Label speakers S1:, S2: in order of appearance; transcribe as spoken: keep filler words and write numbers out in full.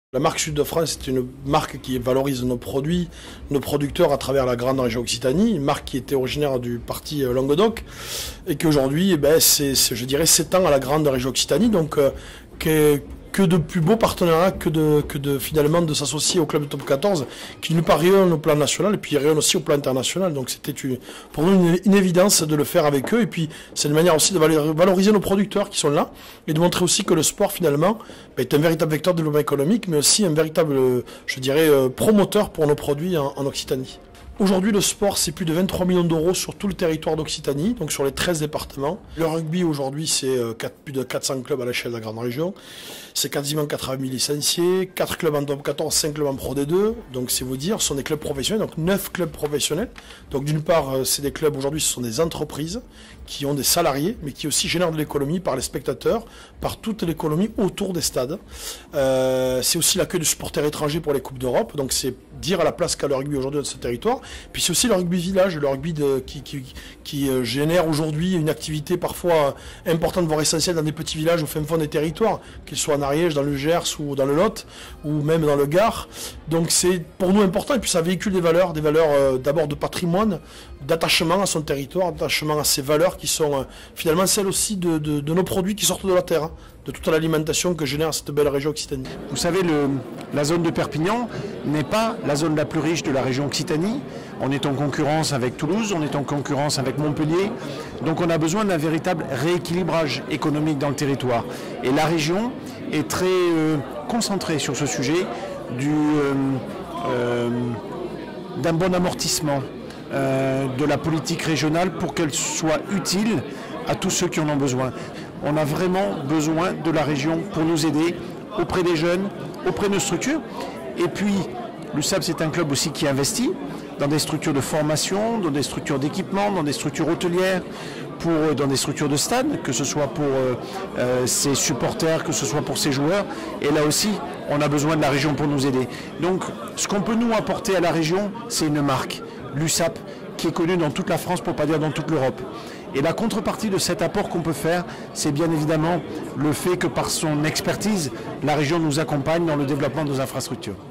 S1: La marque Sud de France, c'est une marque qui valorise nos produits, nos producteurs à travers la grande région Occitanie, une marque qui était originaire du parti Languedoc et qui aujourd'hui, eh ben, c'est, je dirais, s'étend à la grande région Occitanie. Donc, euh, que, que de plus beaux partenariats que de, que de finalement de s'associer au club de top quatorze, qui nous paraît rayonne au plan national et puis rayonne aussi au plan international. Donc, c'était une, pour nous une, une évidence de le faire avec eux. Et puis, c'est une manière aussi de valoriser nos producteurs qui sont là et de montrer aussi que le sport, finalement, ben, est un véritable vecteur de développement économique, mais aussi un véritable, je dirais, promoteur pour nos produits en, en Occitanie. Aujourd'hui, le sport, c'est plus de vingt-trois millions d'euros sur tout le territoire d'Occitanie, donc sur les treize départements. Le rugby, aujourd'hui, c'est plus de quatre cents clubs à l'échelle de la grande région. C'est quasiment quatre-vingt mille licenciés, quatre clubs en top quatorze, cinq clubs en pro D deux. Donc, c'est vous dire, ce sont des clubs professionnels, donc neuf clubs professionnels. Donc, d'une part, c'est des clubs, aujourd'hui, ce sont des entreprises qui ont des salariés, mais qui aussi génèrent de l'économie par les spectateurs, par toute l'économie autour des stades. Euh, c'est aussi l'accueil de supporters étrangers pour les Coupes d'Europe. Donc, c'est dire à la place qu'a le rugby aujourd'hui dans ce territoire. Puis c'est aussi le rugby village, le rugby de, qui, qui, qui euh, génère aujourd'hui une activité parfois importante, voire essentielle dans des petits villages au fin fond des territoires, qu'ils soient en Ariège, dans le Gers ou dans le Lot, ou même dans le Gard. Donc c'est pour nous important, et puis ça véhicule des valeurs, des valeurs euh, d'abord de patrimoine, d'attachement à son territoire, d'attachement à ses valeurs qui sont euh, finalement celles aussi de, de, de nos produits qui sortent de la terre, hein, de toute l'alimentation que génère cette belle région Occitanie.
S2: Vous savez, le, la zone de Perpignan n'est pas la zone la plus riche de la région Occitanie. On est en concurrence avec Toulouse, on est en concurrence avec Montpellier. Donc on a besoin d'un véritable rééquilibrage économique dans le territoire. Et la région est très euh, concentrée sur ce sujet du, euh, euh, d'un bon amortissement euh, de la politique régionale pour qu'elle soit utile à tous ceux qui en ont besoin. On a vraiment besoin de la région pour nous aider auprès des jeunes, auprès de nos structures. Et puis, l'U S A P, c'est un club aussi qui investit dans des structures de formation, dans des structures d'équipement, dans des structures hôtelières, pour, dans des structures de stade, que ce soit pour euh, euh, ses supporters, que ce soit pour ses joueurs. Et là aussi, on a besoin de la région pour nous aider. Donc, ce qu'on peut nous apporter à la région, c'est une marque, l'U S A P, qui est connue dans toute la France, pour ne pas dire dans toute l'Europe. Et la contrepartie de cet apport qu'on peut faire, c'est bien évidemment le fait que par son expertise, la région nous accompagne dans le développement de nos infrastructures.